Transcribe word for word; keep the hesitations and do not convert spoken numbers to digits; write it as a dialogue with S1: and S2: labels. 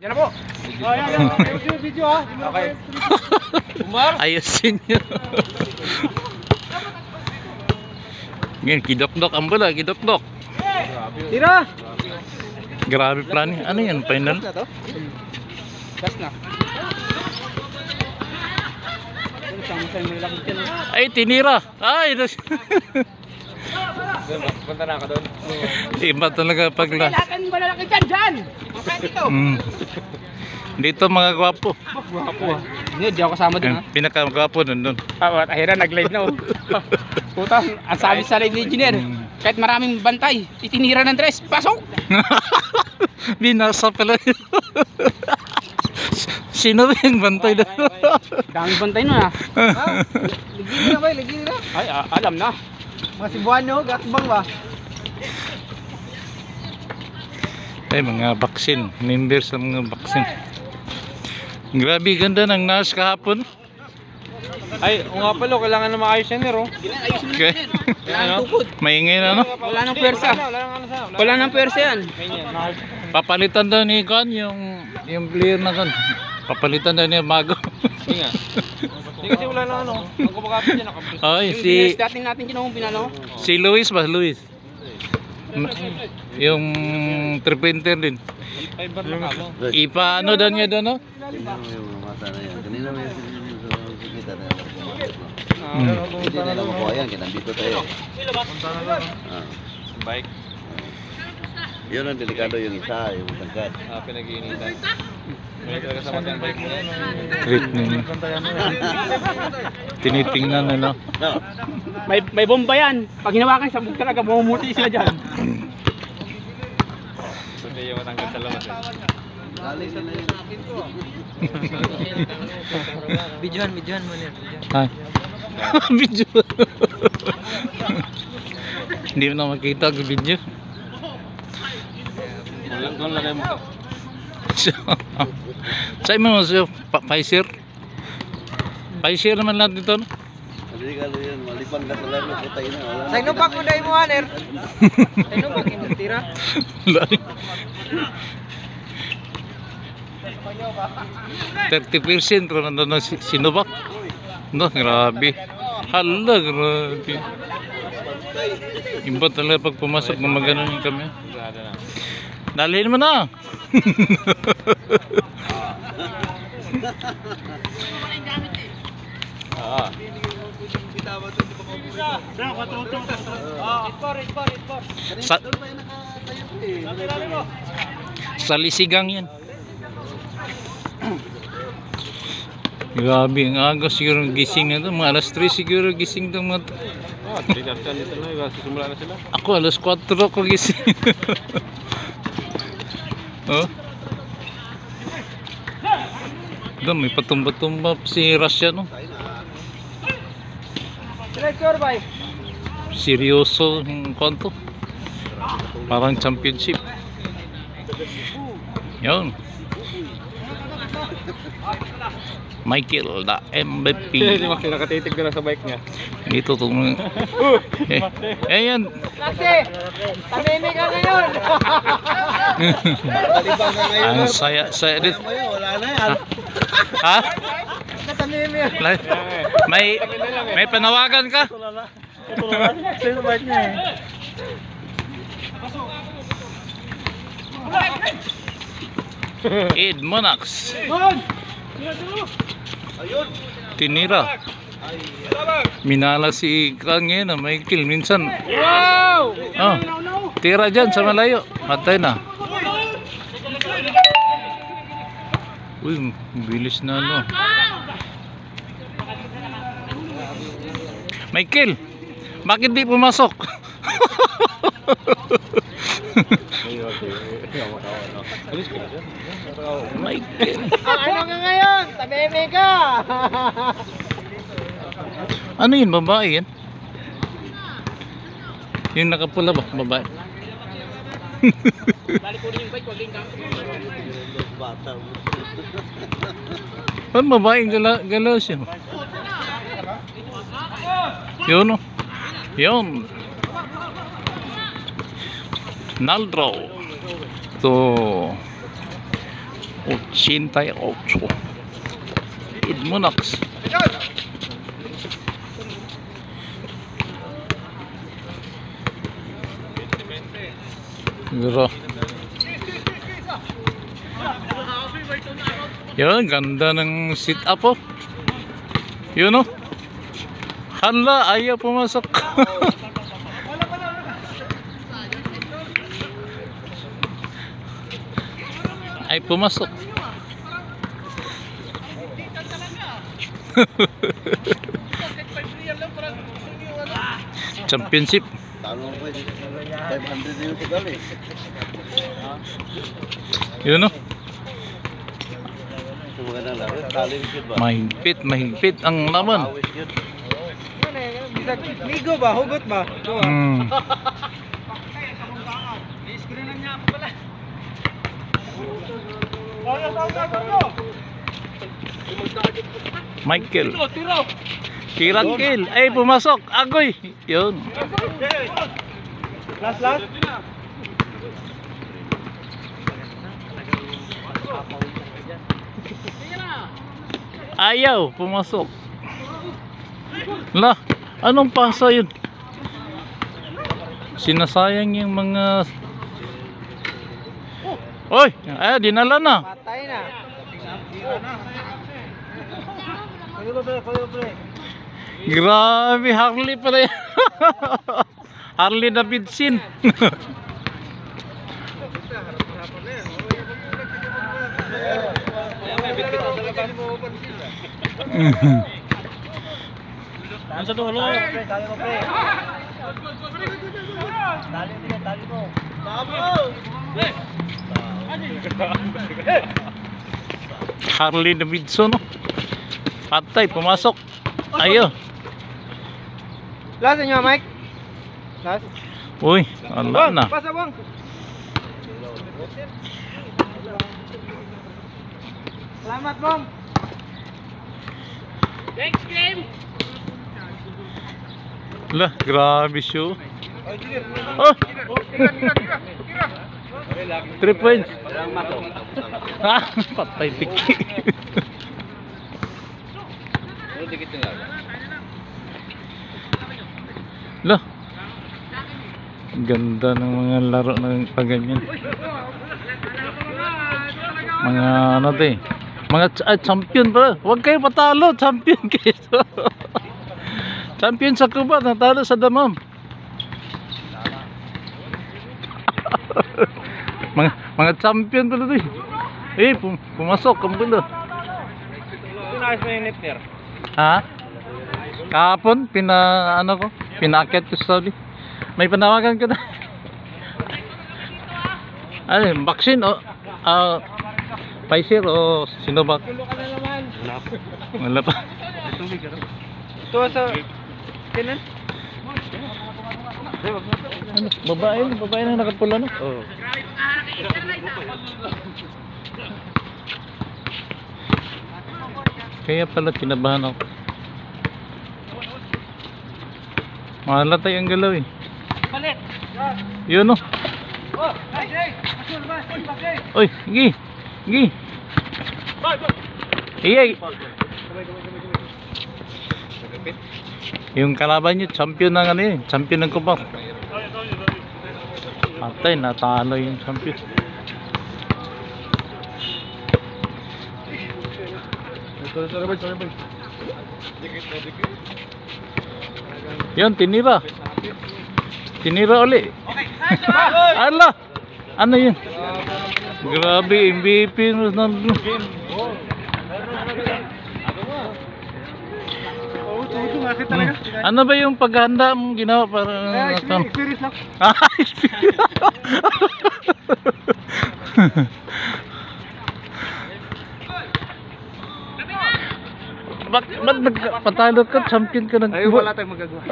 S1: Yan na po. Oh, yan, yan. Video, video ha. Okay. Umar.
S2: Ayusin nyo. Ngayon, kidok-dok ang bala, kidok-dok.
S1: Tira.
S2: Grabe plan. Ano yan, final?
S1: Gas na.
S2: Ay, tinira. Ay,
S1: punta na ka doon.
S2: iba talaga pagla.
S1: Kailangan ba lalaki dyan, dyan? Okay, dito.
S2: Mm. Dito mga gwapo.
S1: Gwapo ah. Hindi, di ako kasama doon ha.
S2: Pinaka-gwapo nun doon.
S1: Ah, ahira, nag-live na oh. Puta, ang sabi sa live ni engineer, kahit maraming bantay, itinira ng dress, pasok!
S2: Binasa pala yun. Sino ba yung bantay doon?
S1: Daming bantay nun ha. Ligin na ba, ligin na. Ay, ah, alam na. Mga Cebuano, gatbang ba?
S2: Ay, mga vaccine. Member sa mga vaccine. Grabe, ganda ng nurse kahapon.
S1: Ay, o nga pala, kailangan na maayos yan nero.
S2: Okay.
S1: Kailangan tukod.
S2: Maingay na, no?
S1: Wala nang pwersa. Wala nang pwersa yan.
S2: Papalitan daw ni Kon yung yung player na Kon. Papalitan daw niya bago.
S1: Hindi nga. Hindi kasi wala na ano. Ang kumakapit dyan, nakapit.
S2: Ay,
S1: Yung
S2: si
S1: si... dating natin kinukumpin ano?
S2: si Luis ba? Luis. Yung tripinter din.
S1: Fiber na kamo.
S2: Ipa ano daw niya doon, no?
S3: Kanina may kita na.
S2: Hmm.
S3: Hindi na lang makuha yan, kinandito tayo. Ah.
S1: Bike.
S3: Yun ang delikado yung isa, yung tangkad.
S1: Ah, pinag-iinitan. May talaga sa matang bike mo yan.
S2: Trip niya. Tinitingnan na, no?
S1: May may bomba yan. Pag hinawakan sa bug talaga, mamumuti sila dyan. Hindi yung matangkad sa lamas.
S3: Lali sila yun.
S1: Videohan, videohan mo niya.
S2: Ha? Video. Hindi mo na makita ang video.
S1: Walang doon lang mo.
S2: Sa'yo mo siya, Pfizer? Pfizer naman lahat dito, no?
S3: Delikado yun, malipan ka sa lalo, putay na.
S1: Sa'yo nung bag mo dahil mo, Aner? Sa'yo nung bag mo, tira?
S2: thirty percent ro na doon si Sinovac. No, grabe. Hala, grabe. Iba talaga pag pumasok na magano yung kami. Dalhin mo na.
S1: Ah.
S2: Sa, sa lisigang yan. Grabe, ang aga siguro gising na ito. Mga alas tres siguro gising ito mga ito.
S1: Oh, tiga-tiga dito na, susimula na sila.
S2: Ako alas kwatro ko gising. Oh. Doon, may patumba-tumba si Russia, no? Seryoso yung konto. Parang championship. Yun. Michael, the M V P.
S1: Hindi mo nakatitig na sa bike niya.
S2: Dito to. Eh, ayan.
S1: Kasi, tamimi ka ngayon.
S3: Talibang ka ngayon.
S2: Ang saya, saya dito.
S3: Wala na yan.
S2: Ha?
S1: Tamimi.
S2: Lai- May, may panawagan ka?
S1: Sa'yo sa bike niya eh.
S2: Ed Monax.
S3: Ayun.
S2: Tinira. Minala si Kang ngayon, Michael. Minsan,
S1: Wow!
S2: oh, tira dyan sa malayo. Matay na. Uy, bilis na ano. Michael, bakit di pumasok? Michael.
S1: Ano ka ngayon? Tamimi ka!
S2: Ano yun, babae yan? Yung nakapula ba, babae?
S1: Balik ko rin yung bike, wag yung
S3: Bata.
S2: Ano babaeng gala galaw siya? Yun o. Yun. Naldro. To eighty-eight. Edmonax. Siguro. Yan, ganda ng sit up oh. Yun oh. Hala, ayaw pumasok. Ay pumasok. Championship.
S3: five hundred yung tagal eh.
S2: Yun oh.
S3: Ito magandang laro. Taling yun ba?
S2: Mahigpit, mahigpit ang laban.
S3: Awis yun.
S1: Bisag ligo ba, hugot ba?
S2: Hmm.
S1: I-screen niya ako pala.
S2: Michael. Kirangkil. Ay, pumasok. Agoy. Yun.
S1: Last last.
S2: Ayaw, pumasok. Lah, anong pasa yun? Sinasayang yung mga... Oy, ay, dinala na.
S1: Patay na. Kayo pre, kayo pre.
S2: Grabe, Harley pala yan. Harley Davidson.
S1: Tahan sa dulo. Pre, tali mo pre. Tali mo, tali mo.
S2: Harley Davidson, no? Patay, pumasok. Ayo.
S1: Last niyo, Mike. Last.
S2: Uy, ala na.
S1: Pasa bang. Selamat, Bang. Thanks, game.
S2: Lah, grabe siya. Oh! Three points. Ah, patay tiki. Lah. Ganda ng mga laro ng paganyan. Mga ano 'to eh. Mga ah, champion pa. Huwag kayo patalo, champion kayo. Champion sa Cuba, natalo sa Damam. mga mga champion pala 'to eh. Eh, pum pumasok kambulo.
S1: Pinayos mo yung nipner.
S2: Ha? Kahapon pina ano ko, pinakit ko sa Saudi. May panawagan ka na. Ano, vaccine o uh, Pfizer o Sinovac?
S1: Wala pa.
S2: Wala pa.
S1: Ito sa Kenan?
S2: Ano, babae, babae na nakapula no?
S1: Oo.
S2: Kaya pala kinabahan ako. Mahalatay ang galaw eh.
S1: Palit.
S2: Yun no.
S1: Oh, hey, hey. Asul ba? Bakit?
S2: Oy, gi. Gi. Iyay. Yung kalaban niyo, champion ng ano yun, champion ng Cuba. Patay, natalo yung champion. Yun, tinira. Tinira uli. Ala! Ano yun? Grabe, M V P. Ano ba yung paghanda mong ginawa para...
S1: Experience lang.
S2: Ah, experience. Ba't ba't nagpatalo ka? Champion ka ng...
S1: Ay, wala tayong magagawa.